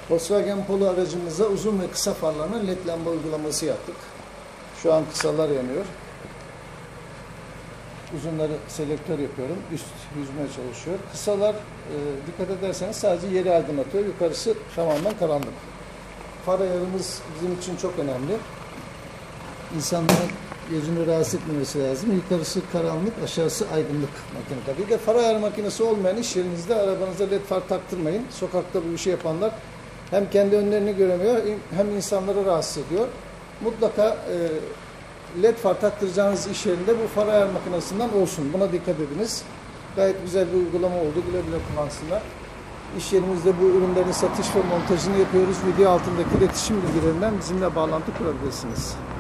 Volkswagen Polo aracımıza uzun ve kısa farlarına led lamba uygulaması yaptık. Şu an kısalar yanıyor. Uzunları selektör yapıyorum. Üst yüzmeye çalışıyor. Kısalar dikkat ederseniz sadece yeri aydınlatıyor. Yukarısı tamamen karanlık. Far ayarımız bizim için çok önemli. İnsanların gözünü rahatsız etmemesi lazım. Yukarısı karanlık, aşağısı aydınlık makine. Bir de far ayar makinesi olmayan iş yerinizde arabanıza led far taktırmayın. Sokakta bu işi yapanlar hem kendi önlerini göremiyor hem insanları rahatsız ediyor. Mutlaka led far taktıracağınız iş yerinde bu far ayar makinesinden olsun. Buna dikkat ediniz. Gayet güzel bir uygulama oldu. Güle güle kullansınlar. İş yerimizde bu ürünlerin satış ve montajını yapıyoruz. Video altındaki iletişim bilgilerinden bizimle bağlantı kurabilirsiniz.